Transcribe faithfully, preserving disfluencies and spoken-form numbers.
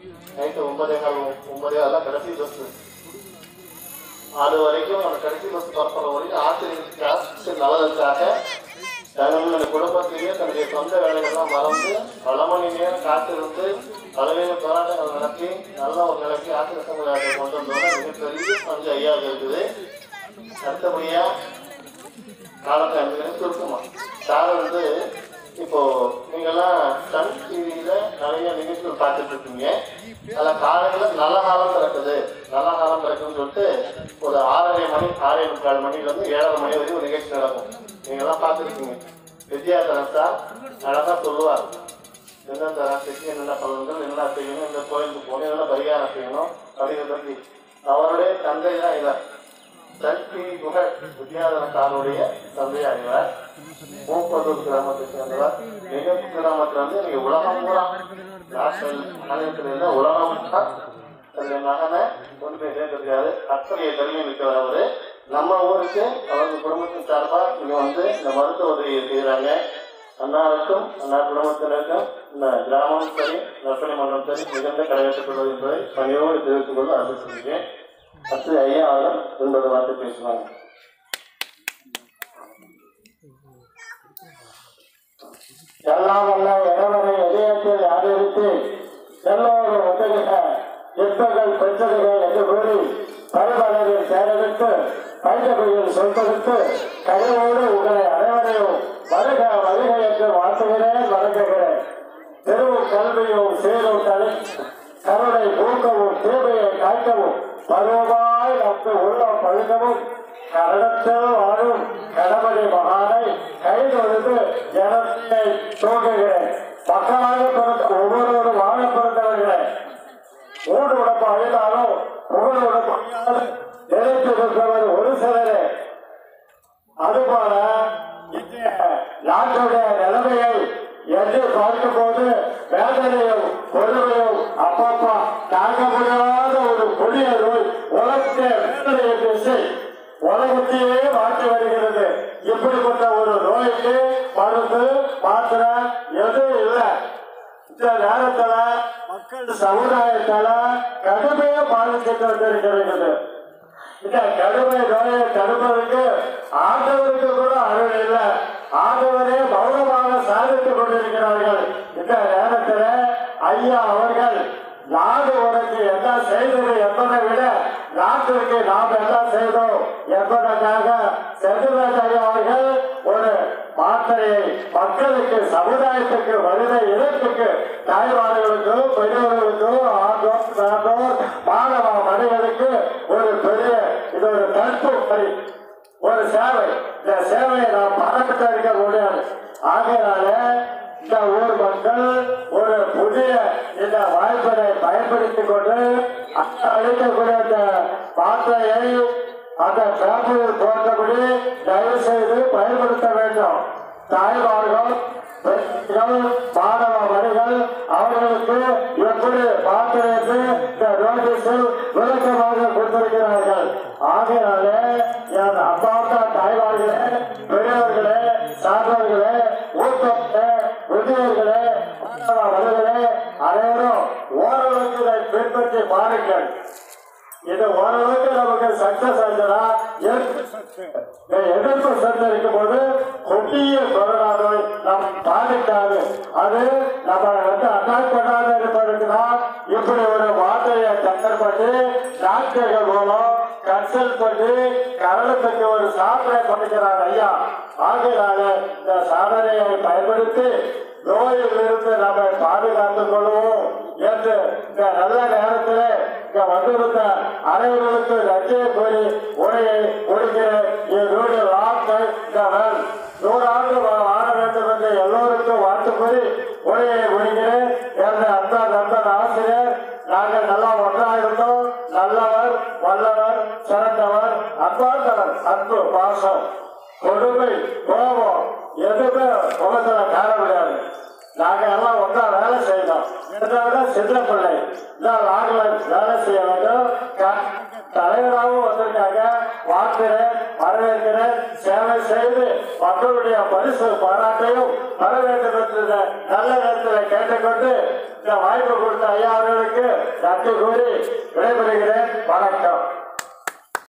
Night ஒன்பதே கால் ஒன்பதே கால் கடைசி பஸ். அது வரைக்கும் அந்த கடைசி பஸ் பரப்புற வரைக்கும் ஆசிரியர் நலனுக்காக தங்களுடைய குடும்பத்திலேயே தன்னுடைய சொந்த வேலைகள்லாம் மறந்து பல மணி நேரம் காத்திருந்து பல்வேறு போராட்டங்கள் நடத்தி நல்ல ஒரு நிலைக்கு ஆசிரியர் சமுதாயத்தை கொண்டு வந்தோம்னா மிகப்பெரிய பங்கு ஐயா இருக்குது. அடுத்தபடியா காலத்தை சுருக்குமா சார் வந்து இப்போ நீங்கெல்லாம் சன் டிவியில நிறைய நிகழ்ச்சிகள் பார்த்துட்டு இருக்கீங்க. அதில் காலையில நல்ல காலம் பிறக்குது நல்ல காலம் பிறக்குன்னு சொல்லிட்டு ஒரு ஆறரை மணி ஆறே முக்கால் மணில இருந்து ஏழரை மணி வரைக்கும் ஒரு நிகழ்ச்சி நடக்கும். நீங்கெல்லாம் பார்த்துருக்கீங்க. வித்யாதரன் சார் அழகா சொல்லுவார், எந்தெந்த ராசிக்கு என்னென்ன பலன்கள் என்ன செய்யணும், இந்த கோயிலுக்கு போகணும், என்னென்ன பரிகாரம் செய்யணும் அப்படிங்கிறத பற்றி. அவருடைய தந்தை தான் இவர் சக்தி புகழ் வித்யாதரன் சாருடைய தந்தை அறிவார். மூப்பதூர் கிராமத்தை சேர்ந்தவர். மிக கிராமத்துல வந்து நீங்க உலகம் பூரா நாஷனல் மாநிலத்தில் உலகம் தன்னுடைய மகனை கொண்டு போய் சேர்த்திருக்காரு. அத்தகைய பெருமை மிக்கவர் அவரு. நம்ம ஊருக்கு அவரது குடும்பத்தின் சார்பா இங்க வந்து இந்த மருத்துவ உதவியை செய்யறாங்க. அன்னாருக்கும் அண்ணா குடும்பத்தினருக்கும் இந்த கிராமம் சரி நற்பணி மன்றம் சரி மிகுந்த கடமைப்பட்டுள்ளது என்பதை பணியோடு தெரிவித்துக் கொண்டு ஆசைப்படுகிறேன். அடுத்து ஐயா அவர்கள் என்பது வார்த்தை பேசுவாங்க. எல்லாம் வல்ல இறைவனை இதயத்தில் ஆதரித்து எல்லோரும் உதவிக எத்தர்கள் பெற்றதுகள் என்று கூறி பருவளவில் சேரவிட்டு பைந்தபையில் சொல்வதற்கு கையோடு உங்களை அனைவரையும் வருக வருக என்று வாழ்த்துகிறேன் வணங்குகிறேன். தெருவும் கல்வியும் சேரும் தலை கருணை ஊக்கவும் தேவையை காய்க்கவும் பருவமாய் நமக்கு உள்ளம் பழுக்கவும் கரணத்தில் வாழும் கணபதி மகானை கைதொழுது ஜனத்தை தோன்றுகிறேன். மக்களாக பிறந்த ஒவ்வொரு வாழ பிறந்தவர்களே மூன்று உடம்பு அழிந்தாலும் ஒவ்வொரு உடம்பு நினைத்து கொடுத்தவர் ஒரு சிலரே. அதுபோல நாட்டுடைய நிலைமையை என்று பார்க்கும் போது வேதனையும் கொடுமையும் அப்பப்பா தாங்க முடியாத ஒரு கொடிய நோய் உலகத்தை வேதனையை பேசி உலகத்தையே மாற்றி வருகிறது. இப்படிப்பட்ட ஒரு நோய்க்கு மருந்து மாத்திரை எதுவும் இல்லை. இந்த நேரத்துல மக்கள் சமுதாயத்தால கடுமையா பாதிச்சுட்டு வந்திருக்கிறது. இந்த கடுமை நோயை தடுப்பதற்கு ஆண்டவருக்கு கூட அருள் இல்லை. ஆண்டவரே மௌனமாக சாதித்துக் கொண்டிருக்கிறார்கள். இந்த நேரத்தில் ஐயா அவர்கள் நாடு உனக்கு என்ன செய்தது என்பதை விட நாட்டிற்கு நாம் என்ன செய்தோம் என்பதற்காக செந்தில்ராஜ் ஐயா அவர்கள் ஒரு மாத்திரையை மக்களுக்கு சமுதாயத்துக்கு மனித இனத்துக்கு தாய்மார்களுக்கும் பெரியவர்களுக்கும் ஆண்டோர் சார்ந்தோர் மாணவ மணிகளுக்கு ஒரு பெரிய இது ஒரு தடுப்பு பணி ஒரு சேவை. இந்த சேவையை நாம் பாராட்ட இருக்க முடியாது. ஆகையினால இந்த ஊர் மக்கள் ஒரு புதிய இந்த வாய்ப்பினை பயன்படுத்திக் கொண்டு அளிக்கக்கூடிய இந்த மாத்திரையை அந்த பேப்பரில் போன்றபடி தயவு செய்து பயன்படுத்த வேண்டும். தாய்மார்கள் மாணவ மணிகள் அவர்களுக்கு எப்படி மாத்திரைக்கு இந்த நோட்டீஸில் விளக்கமாக கொடுத்திருக்கிறார்கள். ஆகையினால என் அப்பாவுக்கா தாய்மார்களே பெரியவர்களே சார்ந்தவர்களே ஊக்கங்களே முதியோர்களே மாணவ மணிகளே அனைவரும் ஓரளவுக்கு இதை பின்பற்றி பாருங்கள். இது ஓரளவுக்கு நமக்கு சக்சஸ் ஆச்சுன்னா எதிர்ப்பு சத்து இருக்கும் போது கொடிய கொரோனா நோய் நம்ம பாதிக்காது. அது நம்ம வந்து அட்டாக் பண்ணாத இருப்பதுக்குதான் இப்படி ஒரு மாத்திரையை தயார் பண்ணி டாக்டர்கள் மூலம் கன்சல்ட் பண்ணி கரணத்துக்கு ஒரு சாதனை பண்ணிக்கிறார் ஐயா. ஆகையினால இந்த சாதனையை பயன்படுத்தி நோயில் இருந்து நம்மை பாதுகாத்துக் கொள்வோம் என்று இந்த நல்ல நேரத்தில் இங்க வந்திருந்த அனைவர்களுக்கு நன்றியை கூறி உரையை முடிக்கிறேன். என்னுடைய வார்த்தை நூறாண்டு வாழ வேண்டும் என்று எல்லோருக்கும் வாழ்த்து கூறி உரையை முடிக்கிறேன். என்ற அந்த நண்பன் ஆசிரியர் நாங்கள் நல்லா ஒன்றாக இருந்தோம். நல்லவர் வல்லவர் சிறந்தவர் அன்பார்ந்தவர் அன்பு பாசம் கொடுமை கோபம் எதுவுமே முகத்துல காண முடியாது. நாங்க எல்லாம் ஒன்றா வேலை செய்யணும். விட சின்ன பிள்ளை நாங்கள் வேலை செய்ய வேண்டும். தலைவராகவும் வந்திருக்காங்க. வாழ்க்கிறேன் வரவேற்கிறேன். சேவை செய்து மக்களுடைய பரிசு பாராட்டையும் வர வேண்டும் என்று நல்ல நேரத்தில் கேட்டுக்கொண்டு இந்த வாய்ப்பு கொடுத்த ஐயா அவர்களுக்கு நன்றி கூறி விடைபெறுகிறேன். வணக்கம்.